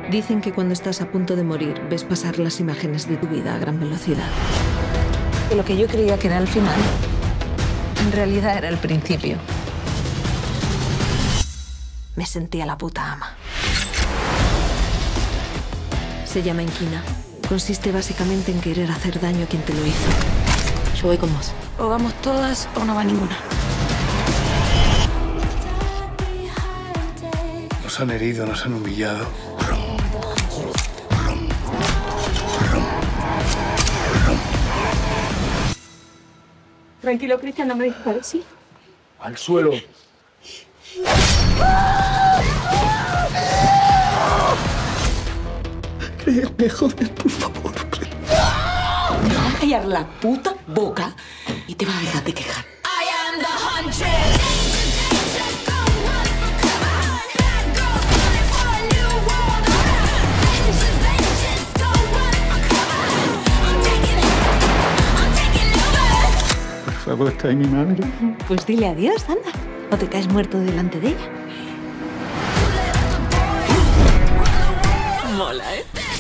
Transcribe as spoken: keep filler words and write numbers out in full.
Dicen que cuando estás a punto de morir, ves pasar las imágenes de tu vida a gran velocidad. Que lo que yo creía que era el final, en realidad era el principio. Me sentía la puta ama. Se llama inquina. Consiste básicamente en querer hacer daño a quien te lo hizo. Yo voy con vos. O vamos todas o no va ninguna. Nos han herido, nos han humillado. Tranquilo, Cristian, no me dispares, ¿sí? Al suelo. Créeme, joder, por favor. Me vas a callar la puta boca y te vas a dejar de quejar. Por favor, está ahí mi madre. Pues dile adiós, anda. O te caes muerto delante de ella. Mola, ¿eh?